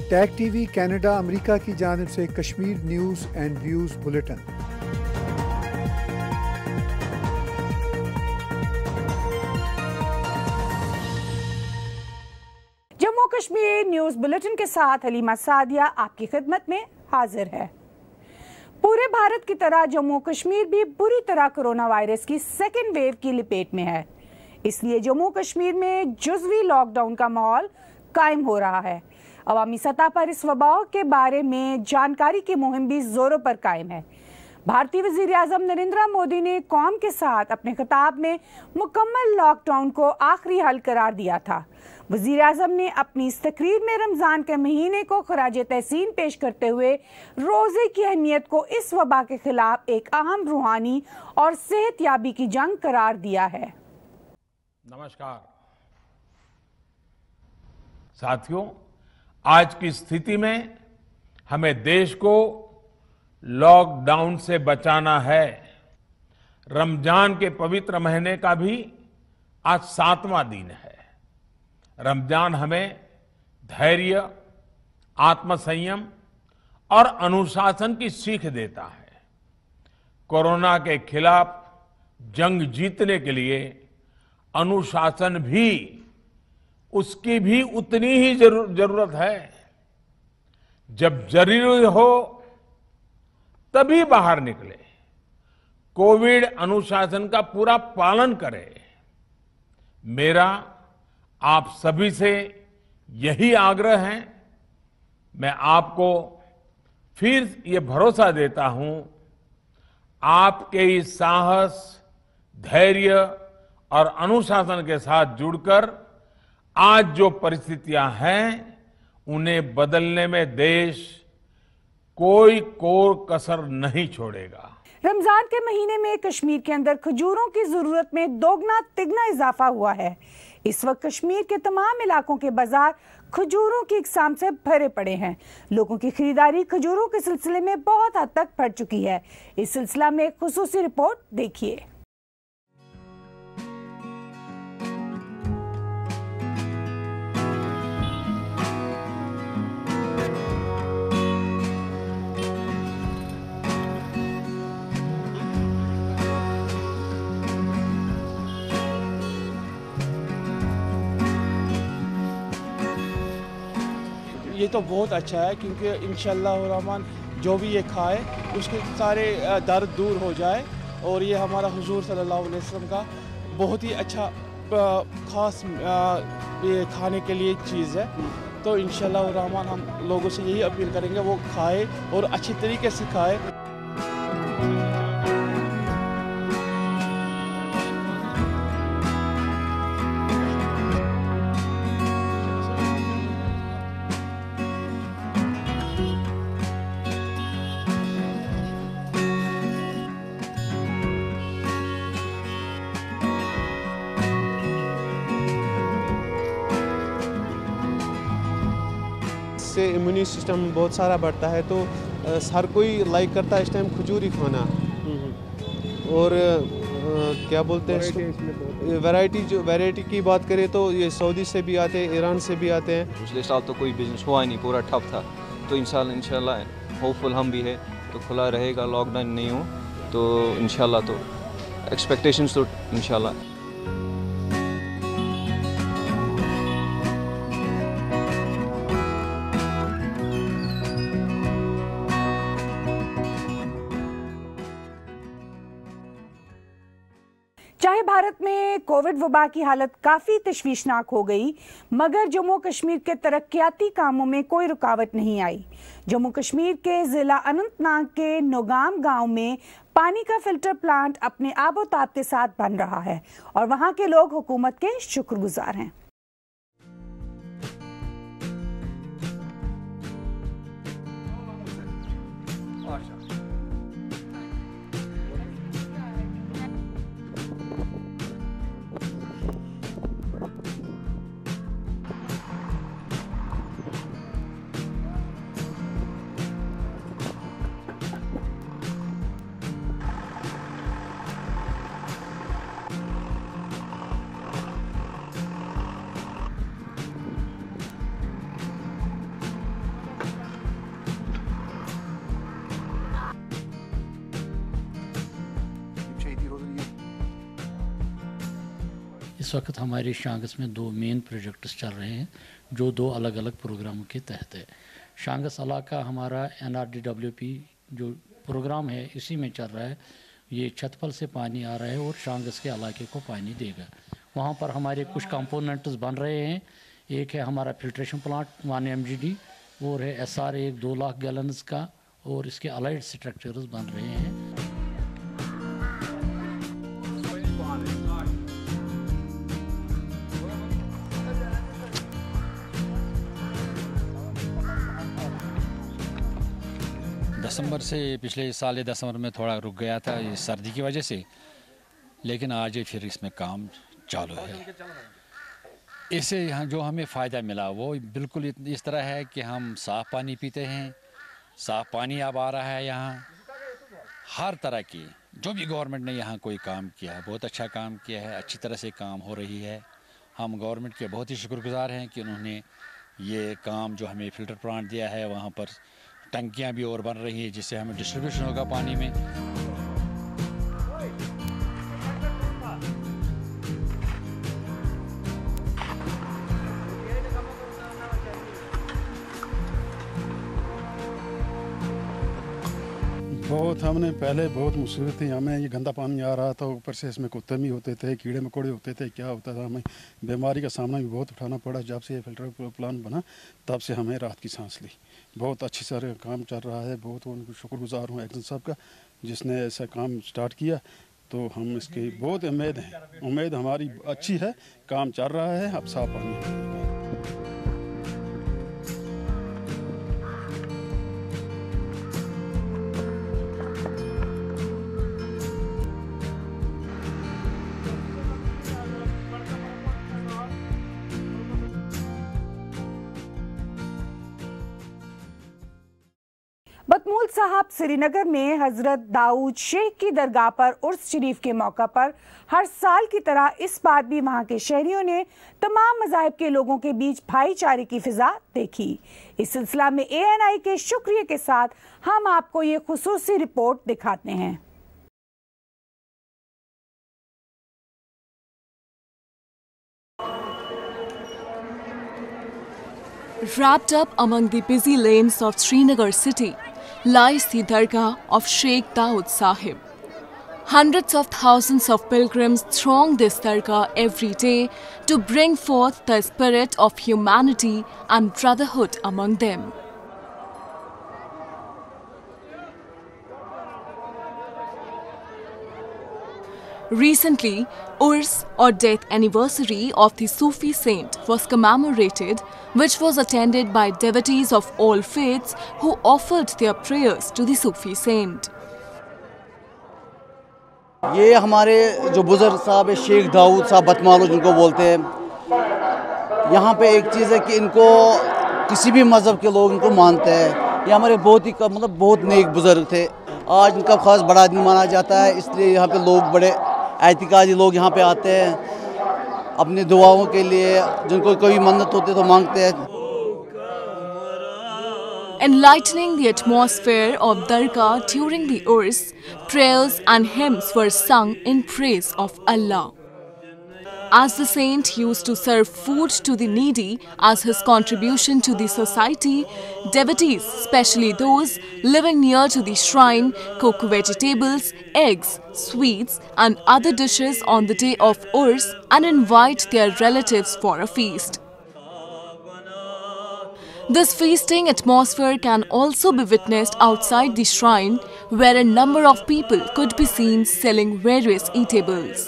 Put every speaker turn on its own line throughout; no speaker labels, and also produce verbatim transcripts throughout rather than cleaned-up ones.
Tag TV Canada America की जानिब से Kashmir news and views bulletin.
Jammu Kashmir news bulletin के साथ हलीमा सादिया आपकी खिदमत में हाजिर है। पूरे भारत की तरह जम्मू कश्मीर भी बुरी तरह कोरोना वायरस की सेकेंड वेव की लपेट में है। इसलिए जम्मू कश्मीर में जुज़वी लॉकडाउन का माहौल कायम हो रहा है। अवामी सतह पर इस वबा के बारे में जानकारी की मुहिम भी जोरों पर कायम है। भारतीय वज़ीर आज़म नरेंद्र मोदी ने कौम के साथ अपने खिताब में मुकम्मल लॉकडाउन को आखिरी हल करार दिया था। वज़ीर आज़म ने अपनी इस तकरीर में रमज़ान के महीने को खराजे तहसीन पेश करते हुए रोज़े की अहमियत को इस वबा के खिलाफ एक अहम रूहानी और सेहतयाबी की जंग करार दिया है।
नमस्कार साथियों, आज की स्थिति में हमें देश को लॉकडाउन से बचाना है। रमजान के पवित्र महीने का भी आज सातवां दिन है। रमजान हमें धैर्य, आत्मसंयम और अनुशासन की सीख देता है। कोरोना के खिलाफ जंग जीतने के लिए अनुशासन भी, उसकी भी उतनी ही जरूरत है। जब जरूरी हो तभी बाहर निकले, कोविड अनुशासन का पूरा पालन करें। मेरा आप सभी से यही आग्रह है। मैं आपको फिर ये भरोसा देता हूं, आपके इस साहस, धैर्य और अनुशासन के साथ जुड़कर आज जो परिस्थितियां हैं उन्हें बदलने में देश कोई कोर कसर नहीं छोड़ेगा।
रमजान के महीने में कश्मीर के अंदर खजूरों की जरूरत में दोगुना तिगना इजाफा हुआ है। इस वक्त कश्मीर के तमाम इलाकों के बाजार खजूरों की इकसाम से भरे पड़े हैं। लोगों की खरीदारी खजूरों के सिलसिले में बहुत हद तक बढ़ चुकी है। इस सिलसिला में एक खुसूसी रिपोर्ट देखिए।
ये तो बहुत अच्छा है, क्योंकि इंशाअल्लाह रहमान जो भी ये खाए उसके सारे दर्द दूर हो जाए। और ये हमारा हुजूर सल्लल्लाहु अलैहि वसल्लम का बहुत ही अच्छा ख़ास ये खाने के लिए चीज़ है। तो इंशाअल्लाह रहमान हम लोगों से यही अपील करेंगे वो खाए और अच्छी तरीके से खाए। से इम्यूनी सिस्टम बहुत सारा बढ़ता है, तो हर कोई लाइक करता है इस टाइम खजूर ही खाना। और आ, क्या बोलते हैं, वैरायटी जो वैरायटी की बात करें तो ये सऊदी से भी आते हैं, ईरान से भी आते हैं।
पिछले साल तो कोई बिजनेस हुआ ही नहीं, पूरा ठप था। तो इंशाल्लाह इंशाल्लाह होपफुल हम भी है तो खुला रहेगा, लॉकडाउन नहीं हो तो इंशाल्लाह। तो एक्सपेक्टेशंस तो इंशाल्लाह।
चाहे भारत में कोविड वबा की हालत काफी तशवीशनाक हो गई, मगर जम्मू कश्मीर के तरक्याती कामों में कोई रुकावट नहीं आई। जम्मू कश्मीर के जिला अनंतनाग के नोगाम गांव में पानी का फिल्टर प्लांट अपने आबोताब के साथ बन रहा है और वहां के लोग हुकूमत के शुक्रगुजार हैं।
इस वक्त हमारे शांगस में दो मेन प्रोजेक्ट्स चल रहे हैं जो दो अलग अलग प्रोग्रामों के तहत है। शांगस इलाका हमारा N R D W P जो प्रोग्राम है इसी में चल रहा है। ये छतपल से पानी आ रहा है और शांगस के इलाके को पानी देगा। वहाँ पर हमारे कुछ कंपोनेंट्स बन रहे हैं। एक है हमारा filtration plant one M G D और है एस आर एक दो लाख गैलन्स का और इसके अलाइड स्ट्रक्चर्स बन रहे हैं।
दिसंबर से पिछले साल ये दिसंबर में थोड़ा रुक गया था ये सर्दी की वजह से, लेकिन आज ये फिर इसमें काम चालू है। इससे यहाँ जो हमें फ़ायदा मिला वो बिल्कुल इस तरह है कि हम साफ़ पानी पीते हैं, साफ़ पानी अब आ रहा है। यहाँ हर तरह की जो भी गवर्नमेंट ने यहाँ कोई काम किया है बहुत अच्छा काम किया है, अच्छी तरह से काम हो रही है। हम गवर्नमेंट के बहुत ही शुक्रगुजार हैं कि उन्होंने ये काम जो हमें फ़िल्टर प्लांट दिया है, वहाँ पर टंकियाँ भी और बन रही हैं जिससे हमें डिस्ट्रीब्यूशन होगा पानी में।
बहुत हमने पहले बहुत मुसीबत थी, हमें ये गंदा पानी आ रहा था, ऊपर से इसमें कुत्ते भी होते थे, कीड़े मकोड़े होते थे, क्या होता था, हमें बीमारी का सामना भी बहुत उठाना पड़ा। जब से ये फिल्टर प्लांट बना तब से हमें राहत की सांस ली। बहुत अच्छी सारे काम चल रहा है, बहुत उनको शुक्रगुजार हूँ एक्सन साहब का जिसने ऐसा काम स्टार्ट किया। तो हम इसकी बहुत उम्मीद है, उम्मीद हमारी अच्छी है, काम चल रहा है, अब साफ पानी।
बतमूल साहब श्रीनगर में हजरत दाऊद शेख की दरगाह पर उर्स शरीफ के मौका पर हर साल की तरह इस बार भी वहां के शहरियों ने तमाम मज़ाहिब के लोगों के बीच भाईचारे की फिजा देखी। इस सिलसिला में ए एन आई के शुक्रिया के साथ हम आपको ये खुसूसी रिपोर्ट दिखाते हैं।
Wrapped up among the busy lanes of Srinagar city lies the Dargah of Sheikh Dawood Sahib. Hundreds of thousands of pilgrims throng this Dargah every day to bring forth the spirit of humanity and brotherhood among them. Recently, Urs or death anniversary of the Sufi saint was commemorated, which was attended by devotees of all faiths who offered their prayers to the Sufi saint.
ये हमारे जो बुजुर्ग साहब है शेख दाऊद साहब बतमालू जिनको बोलते हैं, यहाँ पे एक चीज़ है कि इनको किसी भी मज़हब के लोग इनको मानते हैं। ये हमारे बहुत ही मतलब बहुत नेक बुजुर्ग थे। आज इनका खास बड़ा दिन माना जाता है, इसलिए यहाँ पे लोग बड़े एतिकादी लोग यहाँ पे आते हैं अपनी दुआओं के लिए, जिनको कोई मन्नत होती है तो मांगते हैं।
Enlightening the atmosphere of Dargah during the Urs, prayers and hymns were sung in praise of Allah. As the saint used to serve food to the needy as his contribution to the society, devotees, especially those living near to the shrine, cook vegetables, eggs, sweets and other dishes on the day of Urs and invite their relatives for a feast. This feasting atmosphere can also be witnessed outside the shrine, where a number of people could be seen selling various eatables.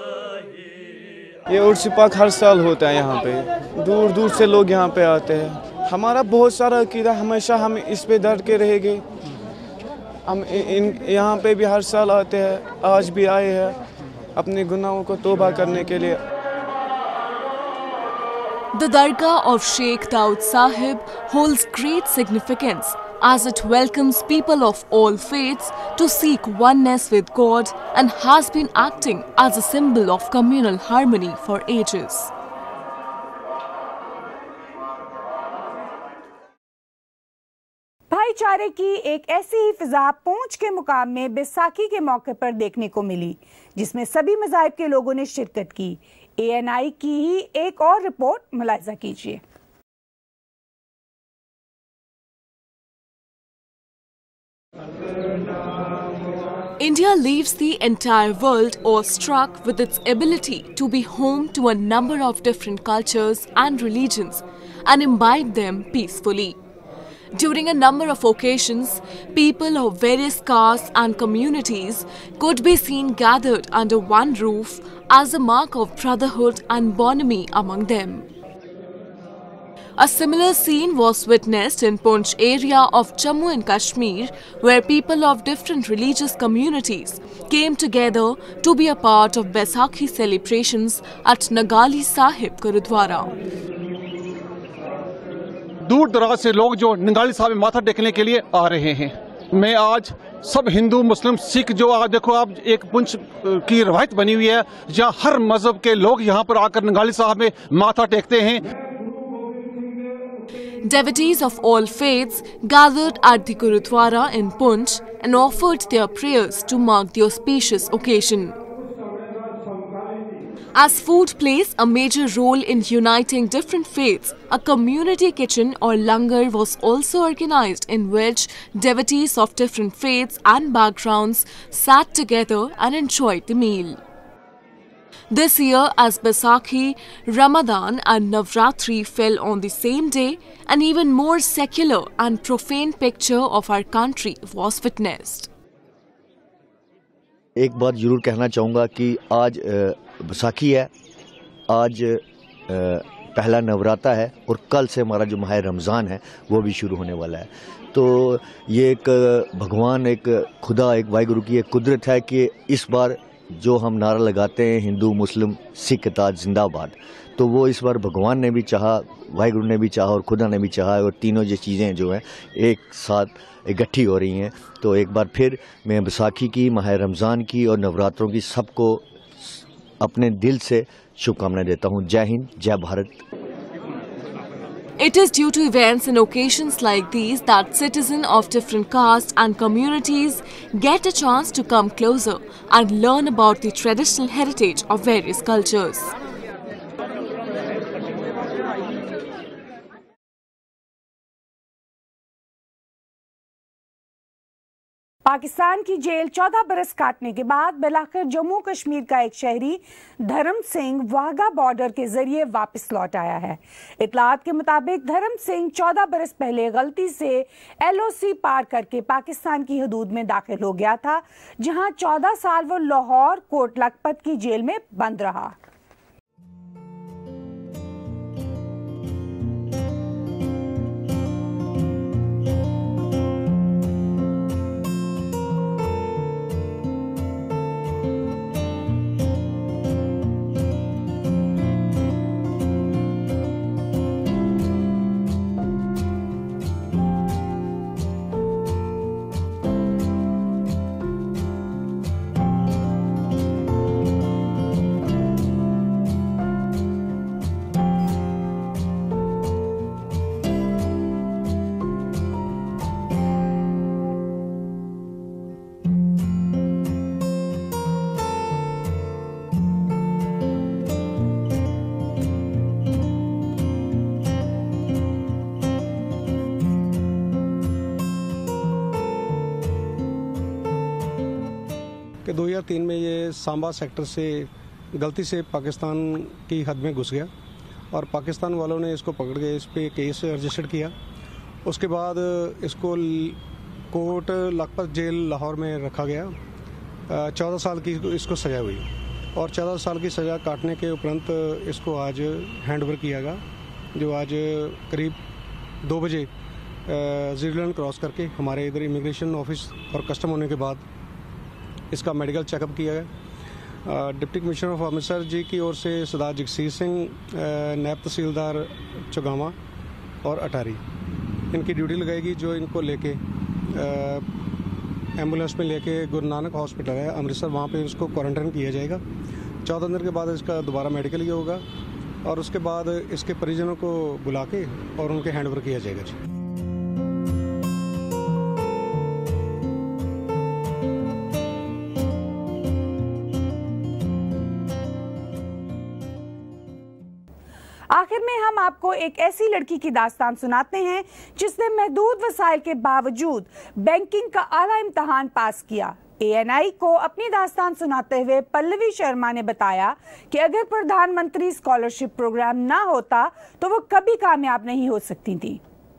ये उर्स पाक हर साल होता है यहाँ पे, दूर दूर से लोग यहाँ पे आते हैं। हमारा बहुत सारा अकीदा हमेशा हम इस पे डट के रहेंगे। हम इन यहाँ पे भी हर साल आते हैं, आज भी आए हैं अपने गुनाहों को तौबा करने के लिए।
The Dargah of Sheikh Dawood Sahib holds great significance as it welcomes people of all faiths to seek oneness with God and has been acting as a symbol of communal harmony for ages.
भाईचारे की एक ऐसी ही फिजा पूंछ के मुकाम में बैसाखी के मौके पर देखने को मिली, जिसमें सभी मज़ाहिब के लोगों ने शिरकत की। ए एन आई की ही एक और रिपोर्ट मुलाहिजा कीजिए।
India leaves the entire world awestruck with its ability to be home to a number of different cultures and religions and imbibe them peacefully. During a number of occasions, people of various castes and communities could be seen gathered under one roof as a mark of brotherhood and bonhomie among them. A similar scene was witnessed in Poonch area of Jammu and Kashmir, where people of different religious communities came together to be a part of Baisakhi celebrations at Nagali Sahib Gurudwara.
दूर दराज से लोग जो नंगाली साहब में माथा टेकने के लिए आ रहे हैं। मैं आज सब हिंदू मुस्लिम सिख जो आज देखो आप एक पुंछ की रवायत बनी हुई है जहाँ हर मजहब के लोग यहाँ पर आकर नंगाली साहब में माथा टेकते हैं।
Devotees of all faiths gathered at the Gurudwara in Poonch and offered their prayers to mark the auspicious occasion. As food plays a major role in uniting different faiths, a community kitchen or langar was also organized in which devotees of different faiths and backgrounds sat together and enjoyed the meal. This year, as Baisakhi, Ramadan and Navratri fell on the same day, an even more secular and profane picture of our country was witnessed.
एक बात जरूर कहना चाहूँगा कि आज बैसाखी है, आज पहला नवरात्रा है और कल से हमारा जो माह रमज़ान है वो भी शुरू होने वाला है। तो ये एक भगवान, एक खुदा, एक वाहिगुरु की एक कुदरत है कि इस बार जो हम नारा लगाते हैं हिंदू मुस्लिम सिख इत्तेहाद जिंदाबाद, तो वो इस बार भगवान ने भी चाहा, वाहिगुरु ने भी चाहा और खुदा ने भी चाहा और तीनों ये चीज़ें जो हैं एक साथ इकट्ठी हो रही हैं। तो एक बार फिर मैं बैसाखी की, माह रमज़ान की और नवरात्रों की सबको अपने दिल से शुभकामनाएं देता हूँ। जय हिंद, जय Bharat.
It is due to events and occasions like these that citizens of different castes and communities get a chance to come closer and learn about the traditional heritage of various cultures.
Pakistan की jail चौदह बरस काटने के बाद बिलाखिर जम्मू कश्मीर का एक शहरी धर्म सिंह वाघा बॉर्डर के जरिए वापस लौट आया है। इतलात के मुताबिक धर्म सिंह चौदह बरस पहले गलती से एल ओ सी पार करके पाकिस्तान की हदूद में दाखिल हो गया था, जहां चौदह साल वो लाहौर कोट लखपत की जेल में बंद रहा।
कि दो हज़ार तीन में ये सांबा सेक्टर से गलती से पाकिस्तान की हद में घुस गया और पाकिस्तान वालों ने इसको पकड़ के इस पे केस रजिस्टर किया। उसके बाद इसको कोट लखपत जेल लाहौर में रखा गया। चौदह साल की इसको सज़ा हुई और चौदह साल की सज़ा काटने के उपरांत इसको आज हैंड ओवर किया गया, जो आज करीब दो बजे जीरो लाइन क्रॉस करके हमारे इधर इमिग्रेशन ऑफिस और कस्टम होने के बाद इसका मेडिकल चेकअप किया गया। Deputy commissioner of Amritsar ji की ओर से सरदार जगसीर सिंह, नायब तहसीलदार चौगामा और अटारी, इनकी ड्यूटी लगाएगी, जो इनको लेके एम्बुलेंस में लेके गुरु नानक हॉस्पिटल है अमृतसर, वहाँ पे इसको क्वारंटाइन किया जाएगा। चौदह दिन के बाद इसका दोबारा मेडिकल ये होगा और उसके बाद इसके परिजनों को बुला के और उनके हैंड ओवर किया जाएगा जी।
आपको एक ऐसी लड़की की दास्तान सुनाते हैं जिसने महदूद वसाइल के बावजूद बैंकिंग का आला इम्तहान पास किया। ए एन आई को अपनी दास्तान सुनाते हुए पल्लवी शर्मा ने बताया कि अगर प्रधानमंत्री स्कॉलरशिप प्रोग्राम ना होता तो वो कभी कामयाब नहीं हो सकती थी।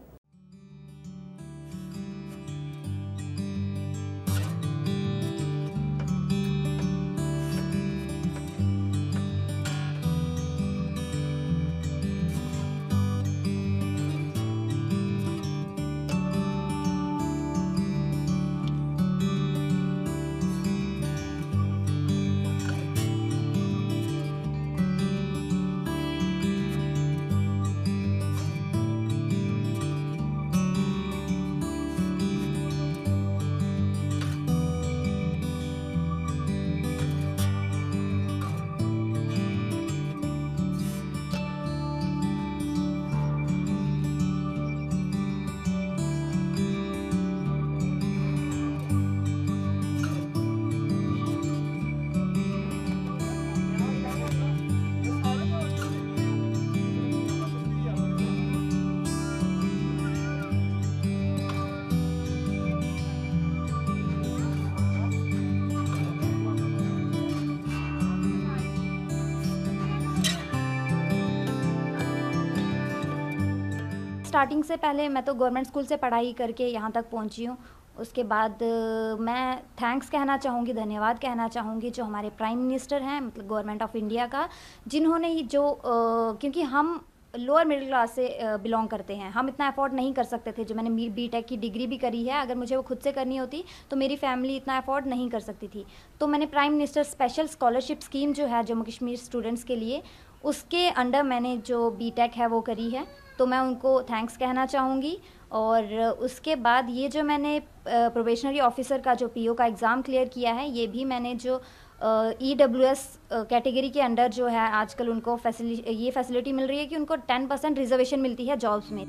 स्टार्टिंग से पहले मैं तो गवर्नमेंट स्कूल से पढ़ाई करके यहाँ तक पहुँची हूँ। उसके बाद मैं थैंक्स कहना चाहूँगी, धन्यवाद कहना चाहूँगी जो हमारे प्राइम मिनिस्टर हैं, मतलब गवर्नमेंट ऑफ इंडिया का, जिन्होंने ही जो आ, क्योंकि हम लोअर मिडिल क्लास से बिलोंग करते हैं, हम इतना अफोर्ड नहीं कर सकते थे। जो मैंने बी टेक की डिग्री भी करी है, अगर मुझे वो खुद से करनी होती तो मेरी फैमिली इतना अफोर्ड नहीं कर सकती थी। तो मैंने prime minister special scholarship scheme जो है जम्मू कश्मीर स्टूडेंट्स के लिए, उसके अंडर मैंने जो बी टेक है वो करी है, तो मैं उनको थैंक्स कहना चाहूँगी। और उसके बाद ये जो मैंने प्रोबेशनरी ऑफिसर का जो पी ओ का एग्ज़ाम क्लियर किया है, ये भी मैंने जो ई डब्ल्यू एस कैटेगरी के अंडर जो है आजकल उनको फैसिलिटी ये फैसिलिटी मिल रही है कि उनको टेन परसेंट रिजर्वेशन मिलती है जॉब्स में।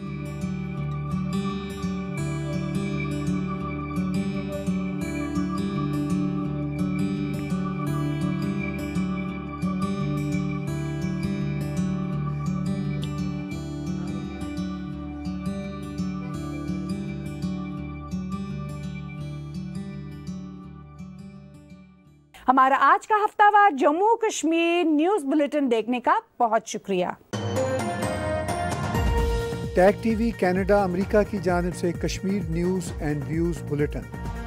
हमारा आज का हफ्तावार जम्मू कश्मीर न्यूज बुलेटिन देखने का बहुत शुक्रिया।
टैग टीवी कनाडा अमेरिका की जानिब से Kashmir news and views bulletin.